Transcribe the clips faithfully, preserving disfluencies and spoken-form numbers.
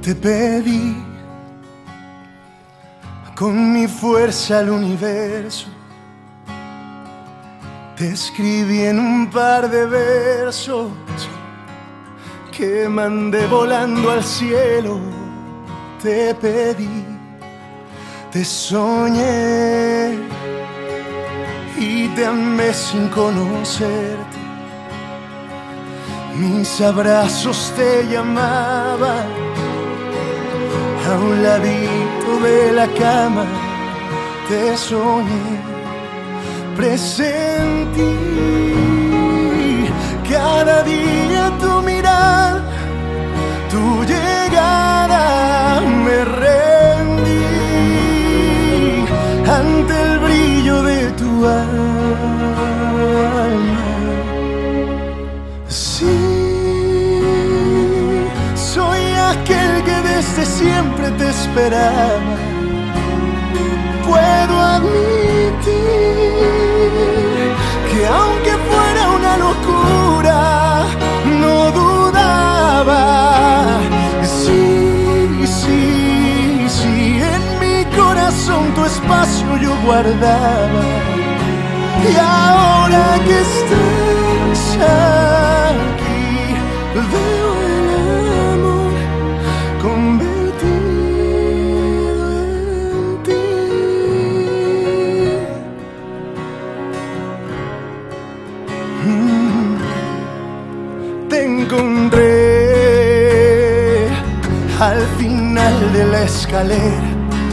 Te pedí con mi fuerza al universo, te escribí en un par de versos que mandé volando al cielo. Te pedí, te soñé y te amé sin conocerte. Mis abrazos te llamaban a un ladito de la cama, te soñé, presentí cada día tu mirada, tu llegada, me rendí ante el brillo de tu alma. Sí, aquel que desde siempre te esperaba. Puedo admitir que aunque fuera una locura, no dudaba. Sí, sí, sí, en mi corazón tu espacio yo guardaba. Y ahora que estás aquí, veo el amor convertido en ti. Mm. Te encontré al final de la escalera,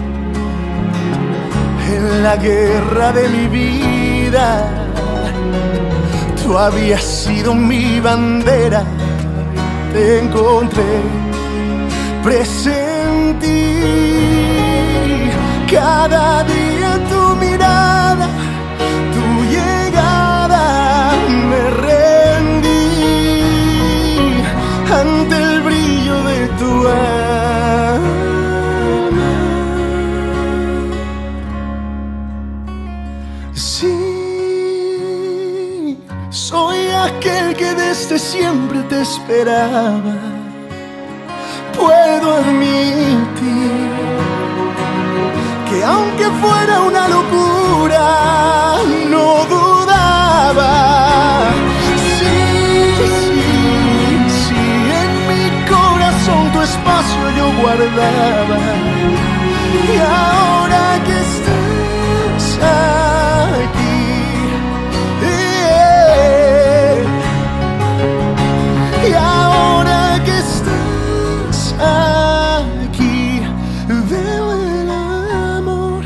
en la guerra de mi vida. Tú habías sido mi bandera. Te encontré, presentí cada día tu mirada, tu llegada, me rendí ante el brillo de tu alma. Sí, soy aquel que desde siempre te esperaba. Puedo admitir que aunque fuera una locura, no dudaba. Sí, sí, sí, en mi corazón tu espacio yo guardaba. Y ahora que estás aquí, yeah, y ahora que estás aquí, veo el amor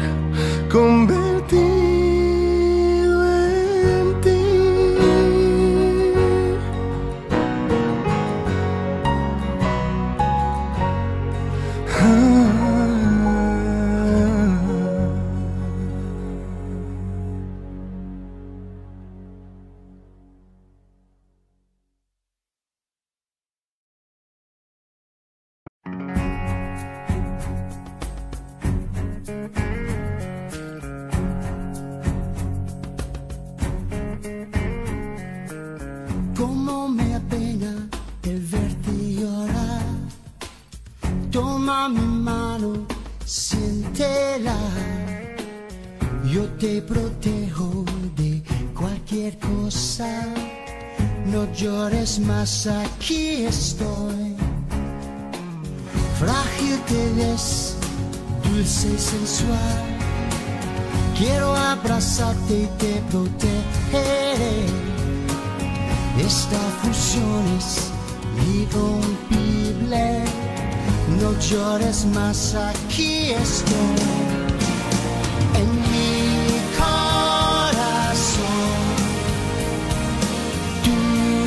convertido en ti. Ah. Cómo me apena el verte llorar. Toma mi mano, siéntela. Yo te protejo de cualquier cosa. No llores más, aquí estoy. Frágil te ves, dulce y sensual. Quiero abrazarte y te protegeré. Esta fusión es irrompible. No llores más, aquí estoy. En mi corazón tú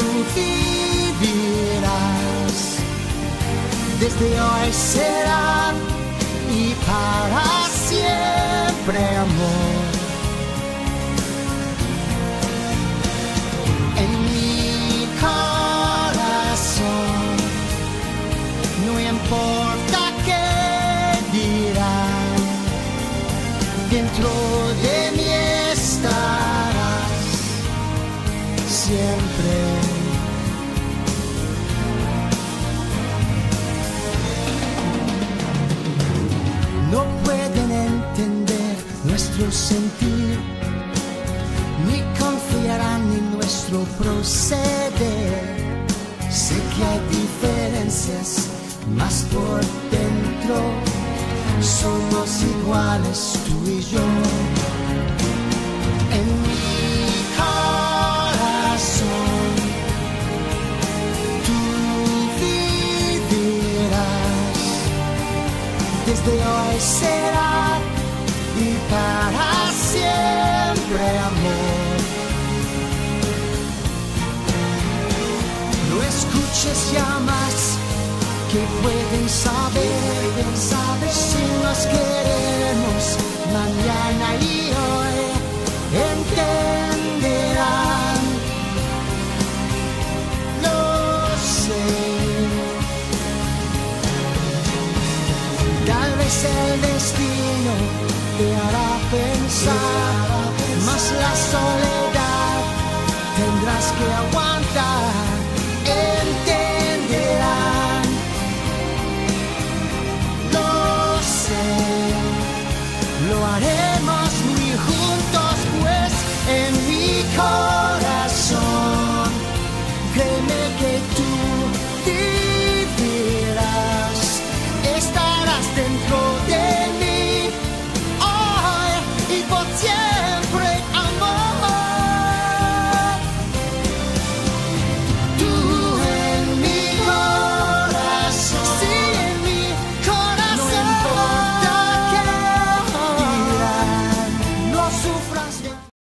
vivirás. Desde hoy será y para siempre, amor. En mi corazón no importa qué dirán, dentro de mí estarás siempre. tu sentir, ni confiarán en nuestro proceder. Sé que hay diferencias, mas por dentro somos iguales tú y yo. En mi corazón tú vivirás, desde hoy será y para siempre amor. No escuches ya más que pueden saber, saber si nos queremos mañana y hoy entenderán. Lo sé. Tal vez el destino te hará pensar, mas la soledad tendrás que aguantar.